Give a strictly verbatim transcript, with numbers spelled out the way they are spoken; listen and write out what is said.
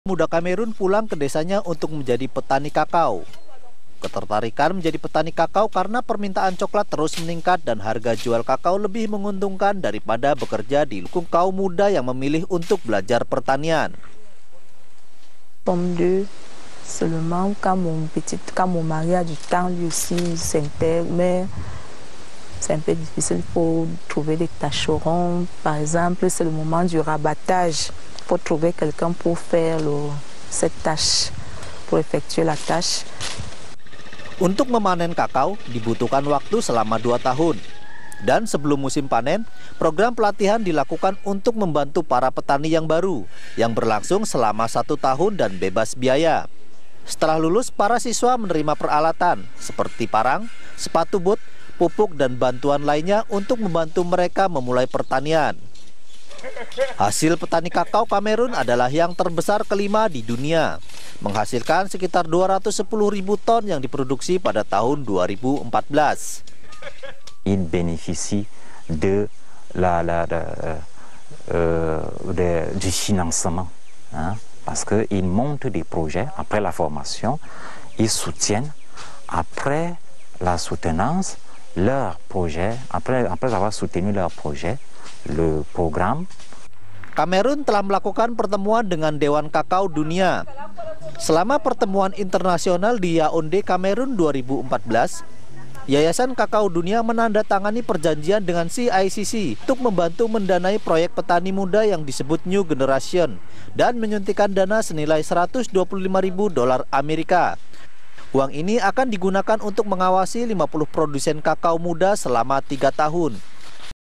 Muda Kamerun pulang ke desanya untuk menjadi petani kakao. Ketertarikan menjadi petani kakao karena permintaan coklat terus meningkat dan harga jual kakao lebih menguntungkan daripada bekerja di lingkungan kaum muda yang memilih untuk belajar pertanian. Pomme de seulement quand mon petit, quand mon mari a du temps, lui aussi s'intègre, mais c'est un peu difficile pour trouver des tâcherons. Par exemple, c'est le moment du rabattage. Il faut trouver quelqu'un pour faire le, cette tâche, pour effectuer la tâche. Untuk memanen kakao dibutuhkan waktu selama dua tahun. Dan sebelum musim panen, program pelatihan dilakukan untuk membantu para petani yang baru, yang berlangsung selama satu tahun dan bebas biaya. Setelah lulus, para siswa menerima peralatan seperti parang, sepatu boot, pupuk, dan bantuan lainnya untuk membantu mereka memulai pertanian. Hasil petani kakao Kamerun adalah yang terbesar kelima di dunia, menghasilkan sekitar dua ratus sepuluh ribu ton yang diproduksi pada tahun dua ribu empat belas. Il bénéficie de la, la, la euh, de, du financement, hein, parce qu'ils montent des projets après la formation, ils soutiennent après la soutenance leur projet, après, après avoir soutenu leur projet, le programme. Kamerun telah melakukan pertemuan dengan Dewan Kakao Dunia. Selama pertemuan internasional di Yaounde, Kamerun dua ribu empat belas, Yayasan Kakao Dunia menandatangani perjanjian dengan C I C C untuk membantu mendanai proyek petani muda yang disebut New Generation dan menyuntikkan dana senilai seratus dua puluh lima ribu dolar Amerika. Uang ini akan digunakan untuk mengawasi lima puluh produsen kakao muda selama tiga tahun.